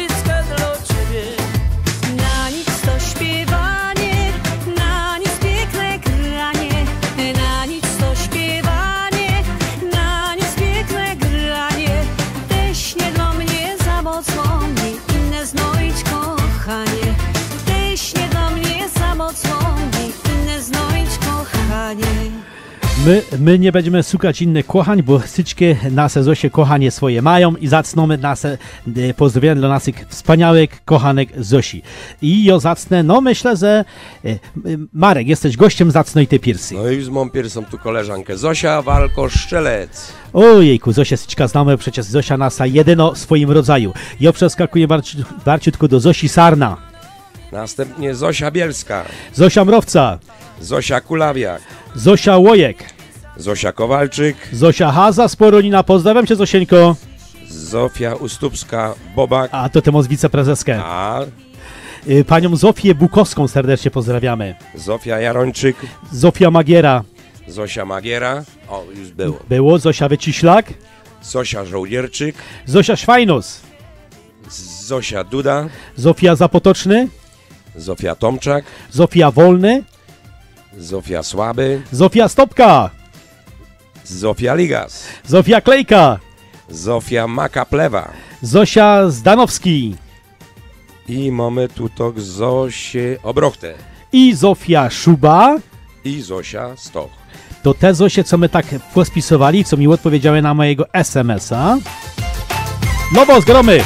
My nie będziemy szukać innych kochań, bo wszystkie nasze Zosie kochanie swoje mają i zacnąmy nasze pozdrowienia dla naszych wspaniałych kochanek Zosi. I ja zacnę, no myślę, że Marek, jesteś gościem, zacnę i ty pierwszy. No i z mą pierwszą tu koleżankę. Zosia Walko-Szczelec. Ojejku, Zosia Syćka znamy, przecież Zosia nasza jedyno w swoim rodzaju. Ja przeskakuję barciutko do Zosi Sarna. Następnie Zosia Bielska. Zosia Mrowca. Zosia Kulawiak. Zosia Łojek. Zosia Kowalczyk. Zosia Haza z Poronina, pozdrawiam cię Zosieńko. Zofia Ustupska, Bobak. A to temu z wiceprezeskę. A. Panią Zofię Bukowską serdecznie pozdrawiamy. Zofia Jarończyk. Zofia Magiera. Zosia Magiera. O, już było. Było. Zosia Wyciślak. Zosia Żołnierczyk. Zosia Szwajnus. Zosia Duda. Zofia Zapotoczny. Zofia Tomczak. Zofia Wolny. Zofia Słaby. Zofia Stopka. Zofia Ligas. Zofia Klejka. Zofia Makaplewa. Zosia Zdanowski. I mamy tutaj Zosię Obrochtę. I Zofia Szuba. I Zosia Stoch. To te Zosie, co my tak pospisowali, co mi odpowiedziały na mojego SMS-a. No bo zgromy!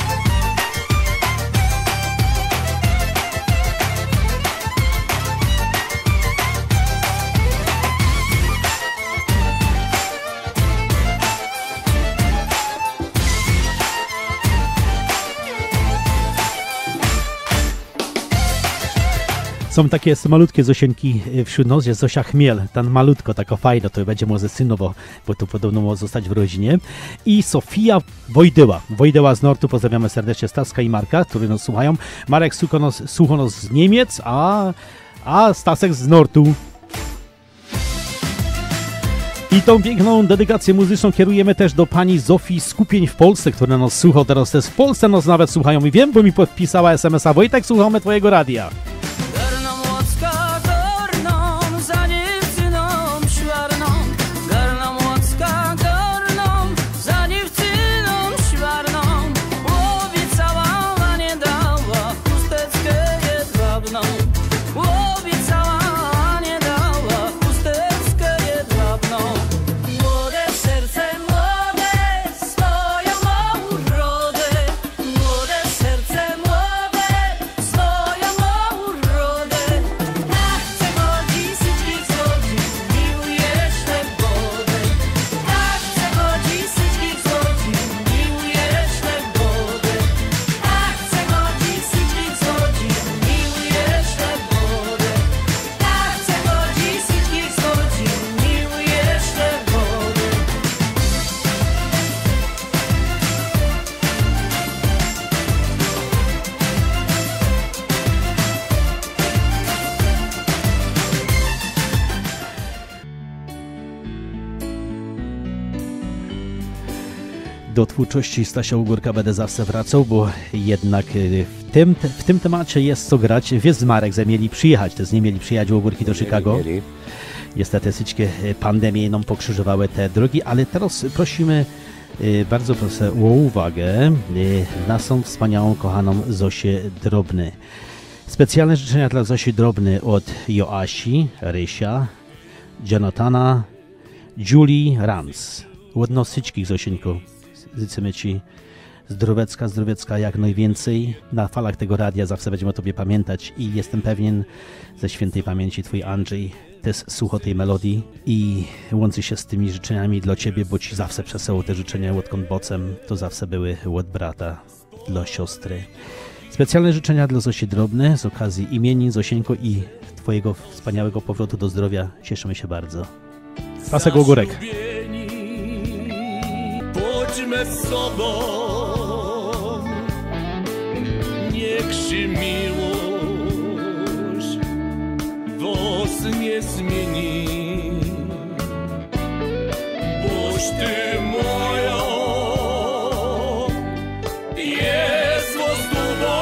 Są takie jeszcze malutkie Zosienki wśród nas, jest Zosia Chmiel, ten malutko, taka fajna, to będzie może synowo, bo to podobno może zostać w rodzinie. I Sofia Wojdyła z Nortu, pozdrawiamy serdecznie Staska i Marka, którzy nas słuchają. Marek słucha nas z Niemiec, a Stasek z Nortu. I tą piękną dedykację muzyczną kierujemy też do pani Zofii Skupień w Polsce, która nas słucha teraz też w Polsce, nas nawet słuchają i wiem, bo mi podpisała SMS-a: Wojtek, słuchamy twojego radia. Do twórczości Stasia Ugórka będę zawsze wracał, bo jednak w tym temacie jest co grać. Wiesz, Marek, że mieli przyjechać, też nie mieli przyjechać u Ugórki do Chicago. Niestety wszystkie pandemie nam pokrzyżowały te drogi, ale teraz prosimy, bardzo proszę o uwagę, naszą wspaniałą, kochaną Zosię Drobny. Specjalne życzenia dla Zosi Drobny od Joasi, Rysia, Jonathana, Julie Rams. Od nas wszystkich, Zosieńko. Życzymy ci zdrowecka jak najwięcej. Na falach tego radia zawsze będziemy o tobie pamiętać i jestem pewien, ze świętej pamięci twój Andrzej też słucha tej melodii i łączy się z tymi życzeniami dla ciebie, bo ci zawsze przesyłał te życzenia łodką bocem. To zawsze były od brata dla siostry. Specjalne życzenia dla Zosi Drobny z okazji imienin, Zosieńko, i twojego wspaniałego powrotu do zdrowia. Cieszymy się bardzo. Pasek Ogórek. Bądźmy z sobą, niech się miłość was nie zmieni, boś ty moja jest was tobą.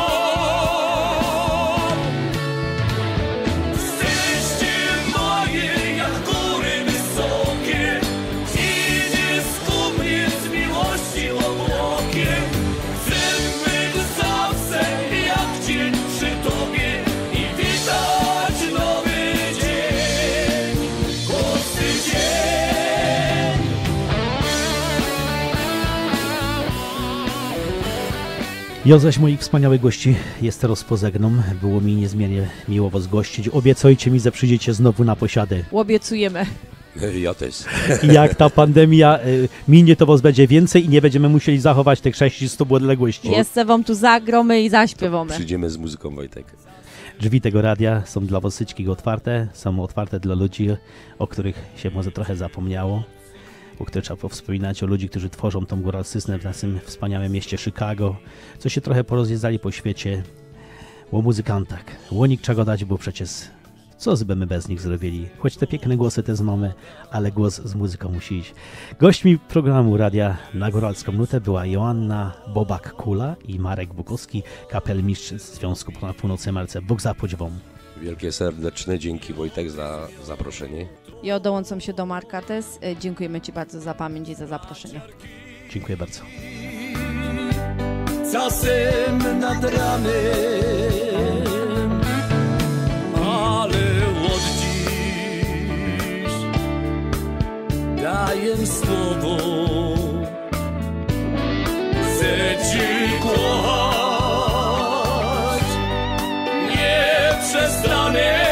Jesteście moje jak góry wysokie, idzie skupnie z miłości obłokiem. Chcę być zawsze jak dzień przy tobie i witać nowy dzień. Prosty dzień. Zaś moich wspaniałych gości jest teraz pożegnam. Było mi niezmiernie miło was gościć. Obiecajcie mi, że przyjdziecie znowu na posiady. Obiecujemy. Ja też. I jak ta pandemia minie, to was będzie więcej i nie będziemy musieli zachować tych 600 odległości. Jeszcze wam tu zagromy i zaśpiewamy. Przyjdziemy z muzyką, Wojtek. Drzwi tego radia są dla was wszystkich otwarte. Są otwarte dla ludzi, o których się może trochę zapomniało. O których trzeba wspominać, o ludzi, którzy tworzą tą góralszczyznę w naszym wspaniałym mieście Chicago, co się trochę porozjeżdżali po świecie, o muzykantach. O nich czego dać, bo przecież co byśmy bez nich zrobili? Choć te piękne głosy te znamy, ale głos z muzyką musi iść. Gośćmi programu Radia na Góralską Nutę była Joanna Bobak-Kula i Marek Bukowski, kapelmistrz Związku Północnej Ameryce. Bóg zapłać wam. Wielkie serdeczne dzięki, Wojtek, za zaproszenie. Ja dołączam się do Marka też. Dziękujemy Ci bardzo za pamięć i za zaproszenie. Dziękuję bardzo. Czasem nad ranem, ale od dziś daję słowo, chcę Cię kochać, nie przestanę.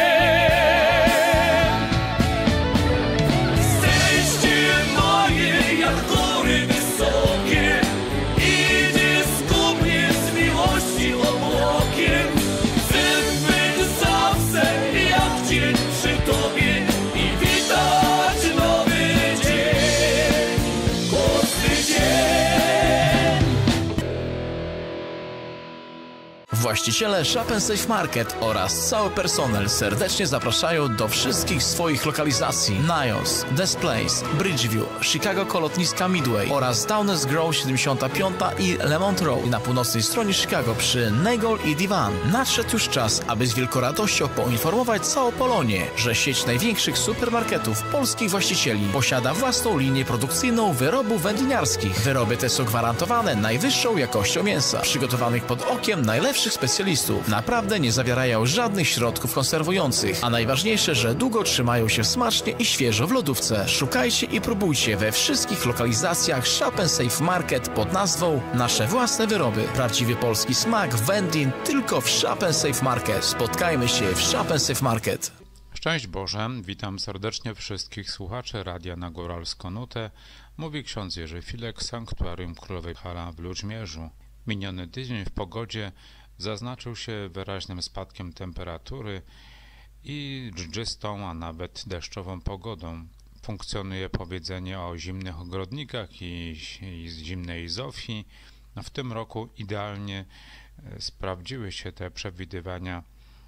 Właściciele Shop & Save Market oraz cały personel serdecznie zapraszają do wszystkich swoich lokalizacji: Niles, Des Place, Bridgeview, Chicago Kolotniska Midway oraz Downers Grove 75 i Lemont Road na północnej stronie Chicago przy Nagel i Divan. Nadszedł już czas, aby z wielką radością poinformować całą Polonię, że sieć największych supermarketów polskich właścicieli posiada własną linię produkcyjną wyrobów wędliniarskich. Wyroby te są gwarantowane najwyższą jakością mięsa, przygotowanych pod okiem najlepszych specjalistów. Naprawdę nie zawierają żadnych środków konserwujących, a najważniejsze, że długo trzymają się smacznie i świeżo w lodówce. Szukajcie i próbujcie we wszystkich lokalizacjach Shop & Save Market pod nazwą Nasze Własne Wyroby. Prawdziwy polski smak wędlin tylko w Shop & Save Market. Spotkajmy się w Shop & Save Market. Szczęść Boże, witam serdecznie wszystkich słuchaczy Radia na Góralską Nutę. Mówi ksiądz Jerzy Filek z Sanktuarium Królowej Hala w Ludźmierzu. Miniony tydzień w pogodzie zaznaczył się wyraźnym spadkiem temperatury i dżdżystą, a nawet deszczową pogodą. Funkcjonuje powiedzenie o zimnych ogrodnikach i zimnej Zofii. W tym roku idealnie sprawdziły się te przewidywania,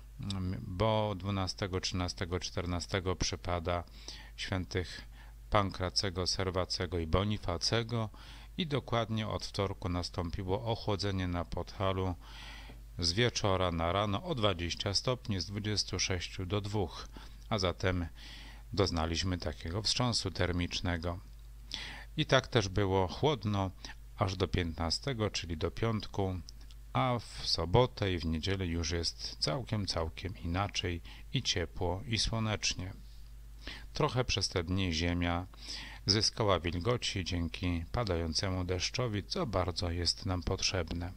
bo 12, 13, 14 przypada świętych Pankracego, Serwacego i Bonifacego i dokładnie od wtorku nastąpiło ochłodzenie na Podhalu z wieczora na rano o 20 stopni, z 26 do 2, a zatem doznaliśmy takiego wstrząsu termicznego. I tak też było chłodno aż do 15, czyli do piątku, a w sobotę i w niedzielę już jest całkiem inaczej i ciepło i słonecznie. Trochę przez te dni ziemia zyskała wilgoci dzięki padającemu deszczowi, co bardzo jest nam potrzebne.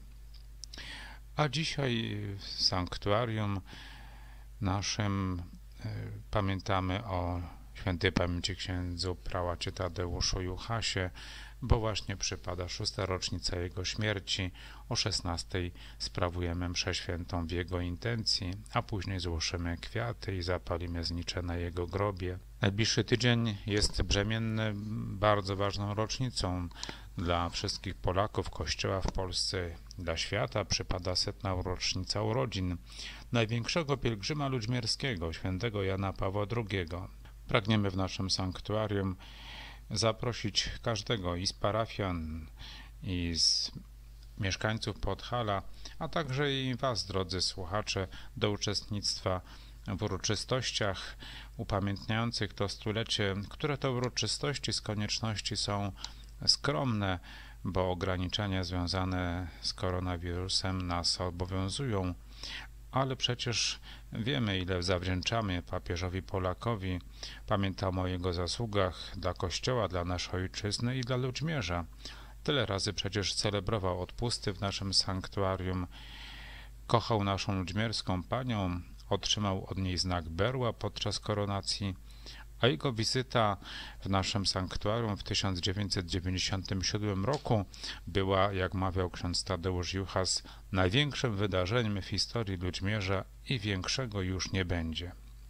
A dzisiaj w sanktuarium naszym pamiętamy o świętej pamięci księdzu prałacie Tadeuszu Juchasie, bo właśnie przypada 6. rocznica jego śmierci. O 16 sprawujemy mszę świętą w jego intencji, a później złożymy kwiaty i zapalimy znicze na jego grobie. Najbliższy tydzień jest brzemienny bardzo ważną rocznicą dla wszystkich Polaków, Kościoła w Polsce, dla świata. Przypada 100. rocznica urodzin największego pielgrzyma ludźmierskiego, świętego Jana Pawła II. Pragniemy w naszym sanktuarium zaprosić każdego i z parafian, i z mieszkańców Podhala, a także i Was, drodzy słuchacze, do uczestnictwa w uroczystościach upamiętniających to stulecie, które to uroczystości z konieczności są skromne, bo ograniczenia związane z koronawirusem nas obowiązują, ale przecież wiemy, ile zawdzięczamy papieżowi Polakowi. Pamiętamy o jego zasługach dla Kościoła, dla naszej ojczyzny i dla Ludźmierza. Tyle razy przecież celebrował odpusty w naszym sanktuarium, kochał naszą ludźmierską panią, otrzymał od niej znak berła podczas koronacji, a jego wizyta w naszym sanktuarium w 1997 roku była, jak mawiał ksiądz Tadeusz Juchas, największym wydarzeniem w historii Ludźmierza i większego już nie będzie.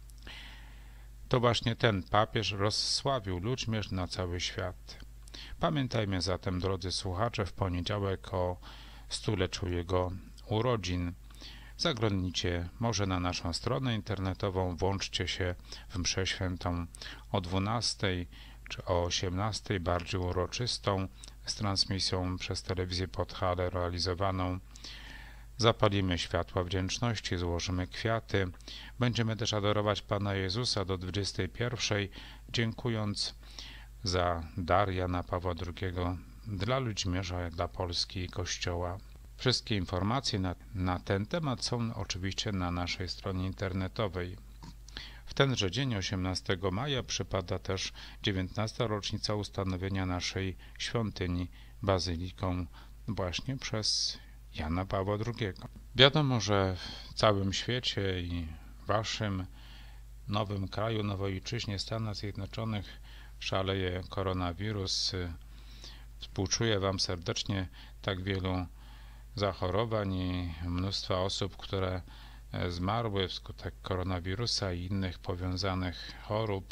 To właśnie ten papież rozsławił Ludźmierz na cały świat. Pamiętajmy zatem, drodzy słuchacze, w poniedziałek o stuleczu jego urodzin. Zaglądnijcie może na naszą stronę internetową, włączcie się w mszę świętą o 12 czy o 18, bardziej uroczystą, z transmisją przez telewizję Podhale realizowaną. Zapalimy światła wdzięczności, złożymy kwiaty. Będziemy też adorować Pana Jezusa do 21, dziękując za dar Jana Pawła II dla Ludźmierza, dla Polski i Kościoła. Wszystkie informacje na ten temat są oczywiście na naszej stronie internetowej. W tenże dzień, 18 maja, przypada też 19. rocznica ustanowienia naszej świątyni bazyliką właśnie przez Jana Pawła II. Wiadomo, że w całym świecie i w waszym nowym kraju, nowej ojczyźnie, Stanach Zjednoczonych szaleje koronawirus. Współczuję wam serdecznie tak wielu zachorowań i mnóstwa osób, które zmarły wskutek koronawirusa i innych powiązanych chorób.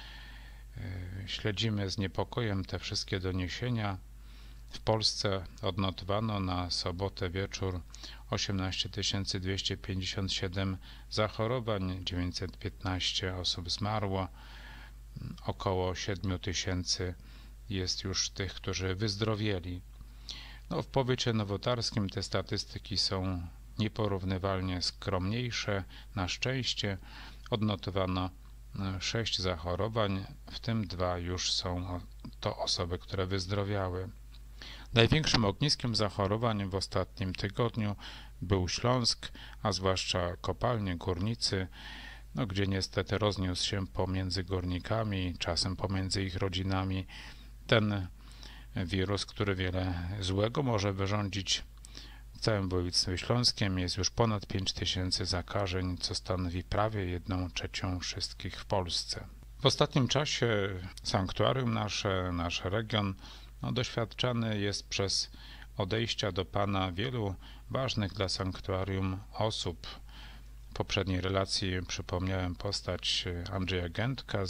Śledzimy z niepokojem te wszystkie doniesienia. W Polsce odnotowano na sobotę wieczór 18 257 zachorowań, 915 osób zmarło, około 7 000 jest już tych, którzy wyzdrowieli. W powiecie nowotarskim te statystyki są nieporównywalnie skromniejsze. Na szczęście odnotowano 6 zachorowań, w tym 2 już są to osoby, które wyzdrowiały. Największym ogniskiem zachorowań w ostatnim tygodniu był Śląsk, a zwłaszcza kopalnie, górnicy, gdzie niestety rozniósł się pomiędzy górnikami, czasem pomiędzy ich rodzinami ten wirus, który wiele złego może wyrządzić. W całym województwie śląskim jest już ponad 5000 zakażeń, co stanowi prawie 1/3 wszystkich w Polsce. W ostatnim czasie sanktuarium nasz region doświadczany jest przez odejścia do Pana wielu ważnych dla sanktuarium osób. W poprzedniej relacji przypomniałem postać Andrzeja Gędka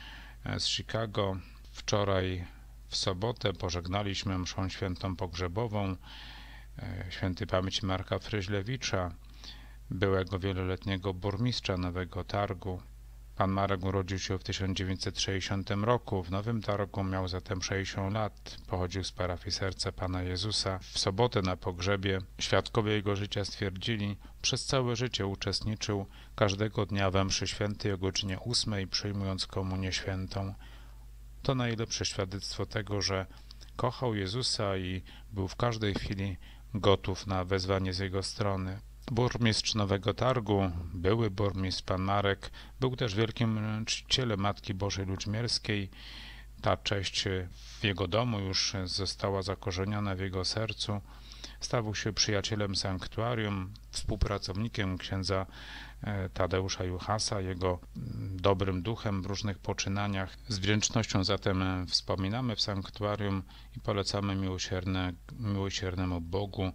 z Chicago. Wczoraj w sobotę pożegnaliśmy mszą świętą pogrzebową świętej pamięci Marka Fryźlewicza, byłego wieloletniego burmistrza Nowego Targu. Pan Marek urodził się w 1960 roku, w Nowym Targu miał zatem 60 lat, pochodził z parafii Serca Pana Jezusa. W sobotę na pogrzebie świadkowie jego życia stwierdzili, przez całe życie uczestniczył każdego dnia we mszy świętej o godzinie 8, przyjmując komunię świętą. To najlepsze świadectwo tego, że kochał Jezusa i był w każdej chwili gotów na wezwanie z jego strony. Burmistrz Nowego Targu, były burmistrz pan Marek, był też wielkim czcicielem Matki Bożej Ludźmierskiej. Ta cześć w jego domu już została zakorzeniona w jego sercu. Stał się przyjacielem sanktuarium, współpracownikiem księdza Tadeusza Juchasa, jego dobrym duchem w różnych poczynaniach. Z wdzięcznością zatem wspominamy w sanktuarium i polecamy miłosiernemu Bogu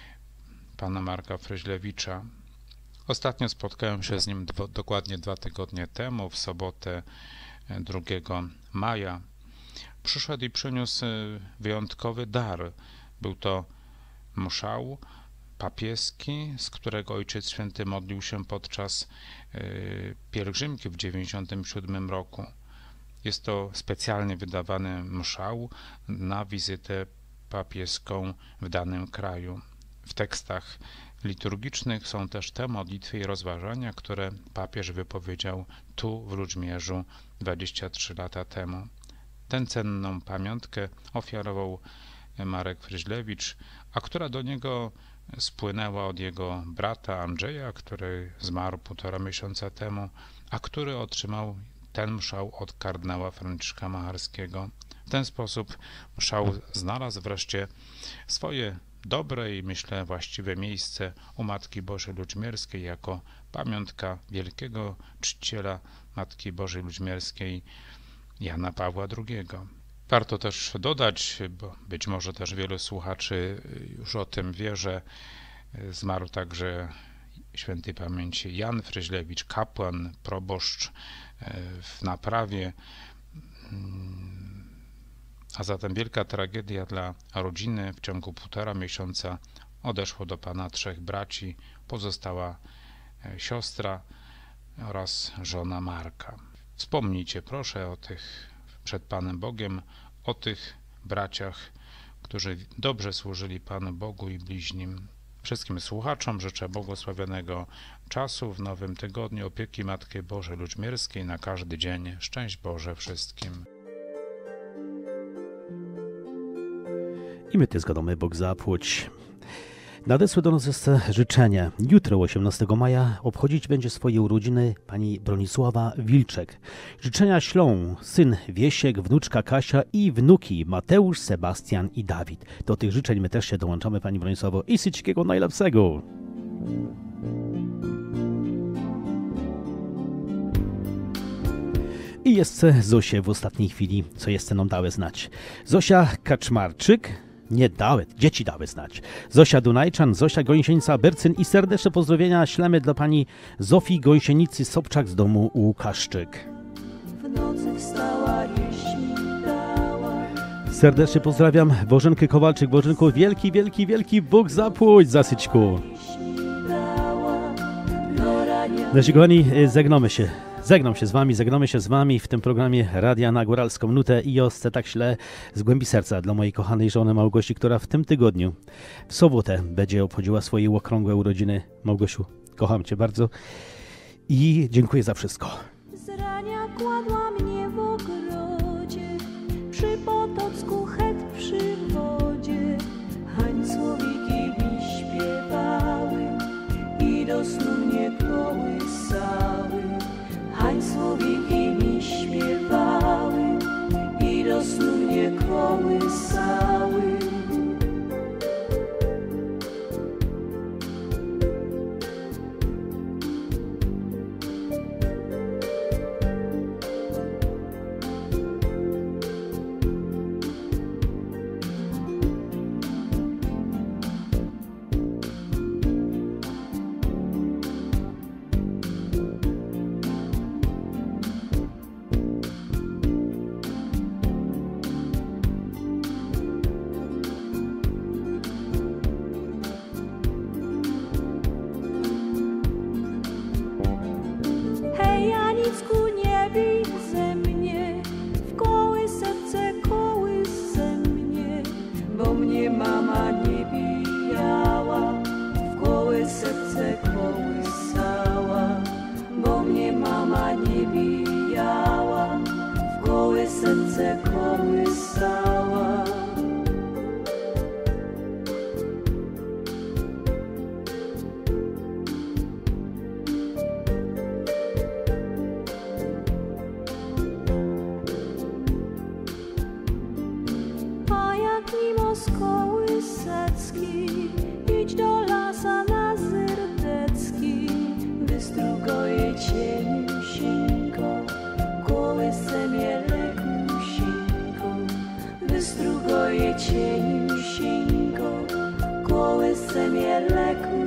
pana Marka Fryźlewicza. Ostatnio spotkałem się z nim dokładnie 2 tygodnie temu, w sobotę 2 maja. Przyszedł i przyniósł wyjątkowy dar. Był to mszał papieski, z którego Ojciec Święty modlił się podczas pielgrzymki w 1997 roku. Jest to specjalnie wydawany mszał na wizytę papieską w danym kraju. W tekstach liturgicznych są też te modlitwy i rozważania, które papież wypowiedział tu w Ludźmierzu 23 lata temu. Tę cenną pamiątkę ofiarował Marek Fryźlewicz, a która do niego spłynęła od jego brata Andrzeja, który zmarł 1,5 miesiąca temu, a który otrzymał ten mszał od kardynała Franciszka Macharskiego. ten sposób mszał znalazł wreszcie swoje dobre i myślę właściwe miejsce u Matki Bożej Ludźmierskiej jako pamiątka wielkiego czciciela Matki Bożej Ludźmierskiej Jana Pawła II. Warto też dodać, bo być może też wielu słuchaczy już o tym wie, że zmarł także świętej pamięci Jan Fryźlewicz, kapłan, proboszcz w Naprawie, a zatem wielka tragedia dla rodziny. W ciągu 1,5 miesiąca odeszło do Pana 3 braci, pozostała siostra oraz żona Marka. Wspomnijcie proszę o tych przed Panem Bogiem, o tych braciach, którzy dobrze służyli Panu Bogu i bliźnim. Wszystkim słuchaczom życzę błogosławionego czasu w nowym tygodniu, opieki Matki Bożej Ludźmierskiej na każdy dzień. Szczęść Boże wszystkim. I my też zgadamy Bóg zapłać. Nadesły do nas jeszcze życzenie. Jutro, 18 maja, obchodzić będzie swoje urodziny pani Bronisława Wilczek. Życzenia ślą syn Wiesiek, wnuczka Kasia i wnuki Mateusz, Sebastian i Dawid. Do tych życzeń my też się dołączamy, pani Bronisławo, i wszystkiego najlepszego. I jeszcze Zosie w ostatniej chwili, co jeszcze nam dały znać. Zosia Kaczmarczyk, nie dały, dzieci dały znać. Zosia Dunajczan, Zosia Gąsienica Bercyn i serdeczne pozdrowienia ślemy dla pani Zofii Gąsienicy Sobczak z domu Łukaszczyk. W nocy wstała, dała. Serdecznie pozdrawiam Bożenkę Kowalczyk. Bożenku, wielki, wielki, wielki Bóg zapłać za syćku. Nasi kochani, żegnamy się z wami w tym programie Radia na Góralską Nutę i chcę tak śle z głębi serca dla mojej kochanej żony Małgosi, która w tym tygodniu, w sobotę, będzie obchodziła swoje okrągłe urodziny. Małgosiu, kocham cię bardzo i dziękuję za wszystko. Z rania kładła mnie w ogrodzie, przy potocku het przy wodzie, hańsłowiki mi śpiewały i do snu mnie kołysały. Hańsłowiki mi śpiewały i do snu mnie kołysały. Cieniu sieńko, kołysem je lekko.